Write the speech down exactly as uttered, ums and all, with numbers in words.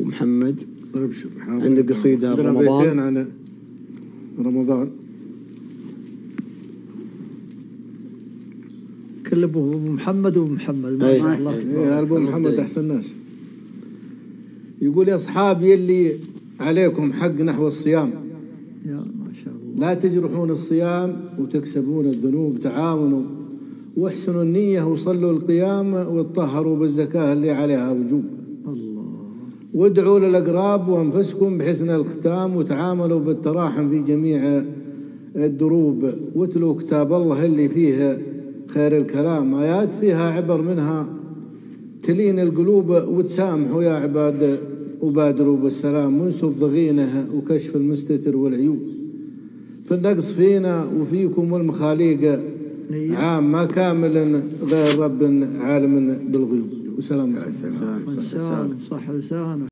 محمد. ابشر. عندك قصيدة رمضان. عن رمضان. كلم ابو محمد وابو محمد ما شاء الله. ايه ابو محمد احسن ناس. يقول يا اصحابي اللي عليكم حق نحو الصيام، يا ما شاء الله، لا تجرحون الصيام وتكسبون الذنوب، تعاونوا واحسنوا النية وصلوا القيام واتطهروا بالزكاة اللي عليها وجوب. الله. وادعوا للأقراب وأنفسكم بحسن الختام، وتعاملوا بالتراحم في جميع الدروب، واتلوا كتاب الله اللي فيه خير الكلام، آيات فيها عبر منها تلين القلوب، وتسامحوا يا عباد وبادروا بالسلام، وانسوا الضغينة وكشف المستتر والعيوب، فالنقص فينا وفيكم والمخاليق عام، ما كامل غير رب عالم بالغيوب. وسلام عليكم. لسان صح لسانه.